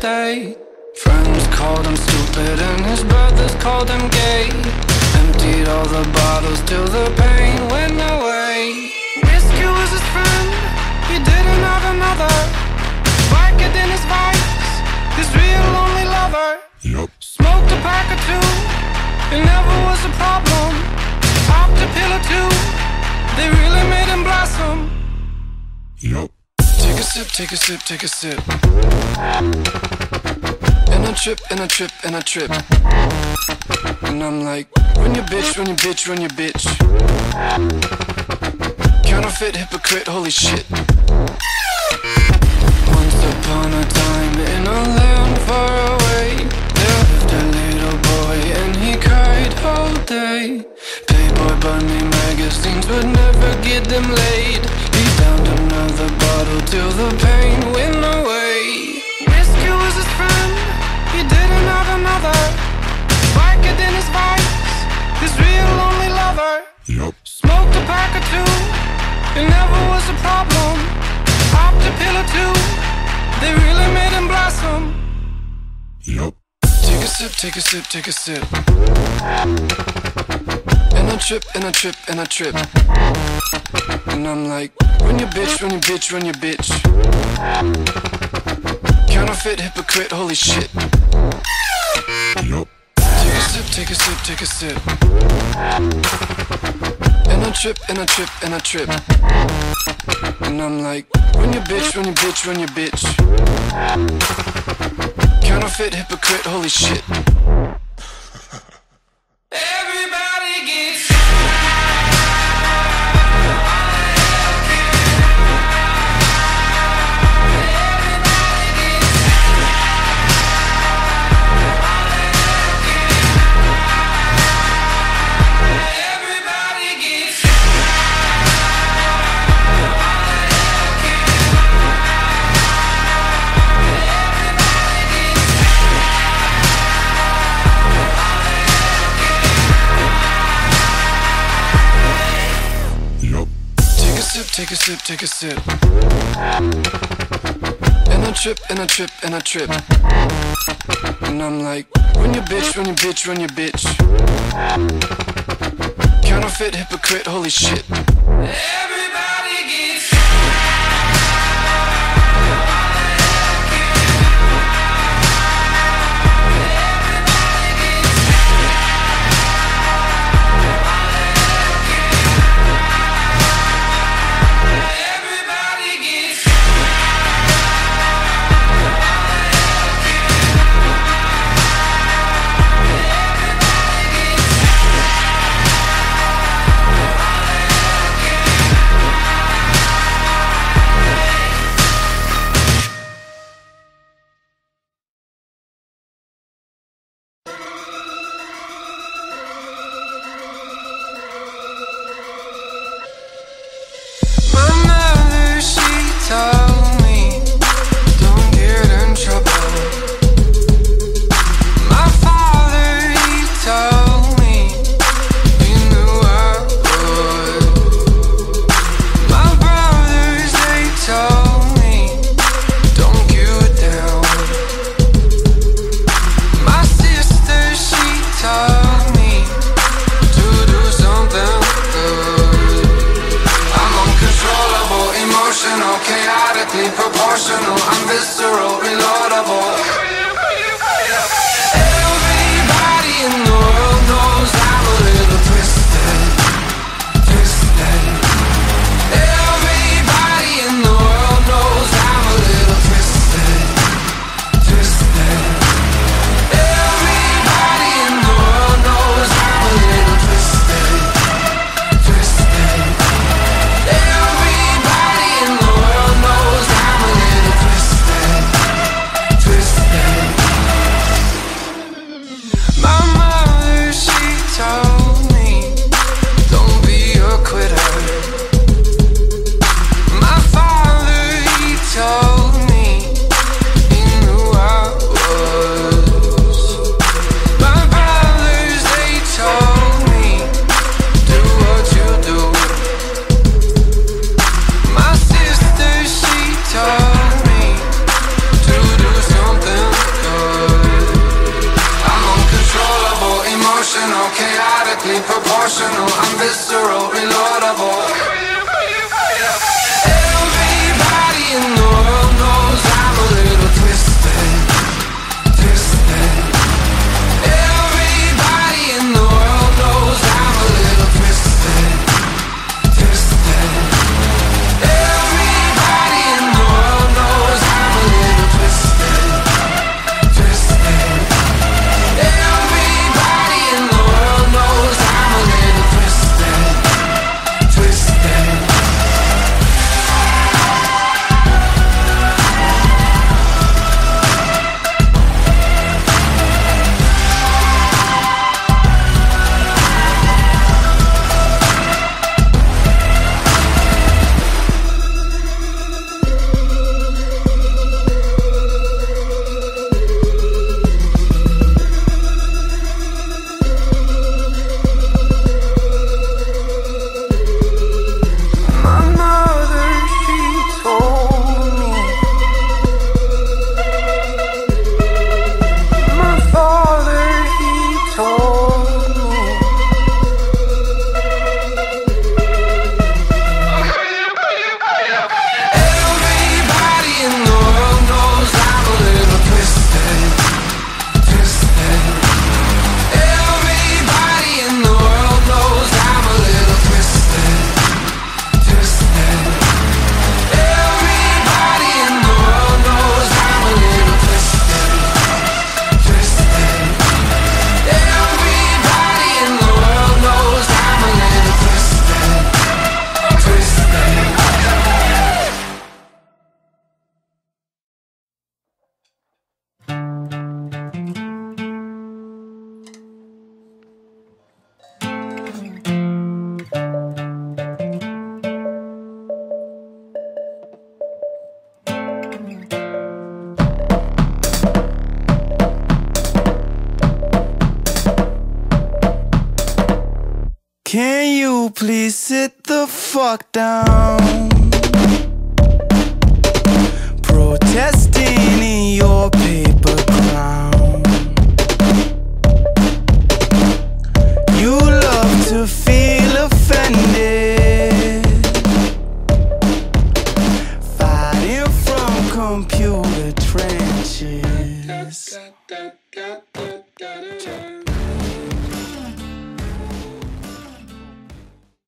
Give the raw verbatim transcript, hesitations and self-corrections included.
day. Friends called him stupid and his brothers called him gay. Emptied all the bottles till the pain went away. Whiskey was his friend, he didn't have another. Wicked in his vice, his real lonely lover. Yep. Smoked a pack or two, it never was a problem. Popped a pill or two, they really made him blossom. Yep. Take a sip, take a sip, take a sip. And I trip, and I trip, and I trip. And I'm like, run your bitch, run your bitch, run your bitch. Counterfeit, hypocrite, holy shit. Once upon a time in a land far away, there lived a little boy and he cried all day. Playboy bunny magazines would never get them laid. He downed another bottle till the pain went away. Whiskey was his friend, he didn't have another. Wicked in his vice, his real lonely lover. Yep. Smoked a pack or two, it never was a problem. Popped a pill or two, they really made him blossom. Yep. Take a sip, take a sip, take a sip. And I trip, and I trip, and I trip. And I'm like, run your bitch, run your bitch, run your bitch. Counterfeit, hypocrite, holy shit. Yep. Take a sip, take a sip, take a sip. And I trip, and I trip, and I trip. And I'm like, run your bitch, run your bitch, run your bitch. Counterfeit, hypocrite, holy shit. Everybody gets take a sip, take a sip. And I trip, and I trip, and I trip. And I'm like, run your bitch, run your bitch, run your bitch. Counterfeit, hypocrite, holy shit. Everybody gets proportional, I'm visceral, reloadable. Everybody in the world knows I'm a little twisted, twisted. Everybody in the world knows I'm a little twisted, twisted. Everybody in the world knows I'm a little twisted, twisted. Everybody in the world knows I'm a little twisted, twisted. emotional, I'm visceral, reloadable. Everybody in the world knows I'm a little twisted, twisted. Everybody in the world knows I'm a little twisted, twisted. Everybody in the world knows I'm a little twisted, twisted. Everybody in the world knows I'm a little twisted, twisted. My mother, she told me. My father, he told me. Everybody in the world knows I'm a little twisted, twisted. Everybody in the world knows I'm a little twisted, twisted. Everybody in the world knows I'm a little twisted, twisted. Everybody in the world knows I'm a little twisted, twisted. Can you please sit the fuck down? Protesting in your paper crown. You love to feel offended, fighting from computer trenches.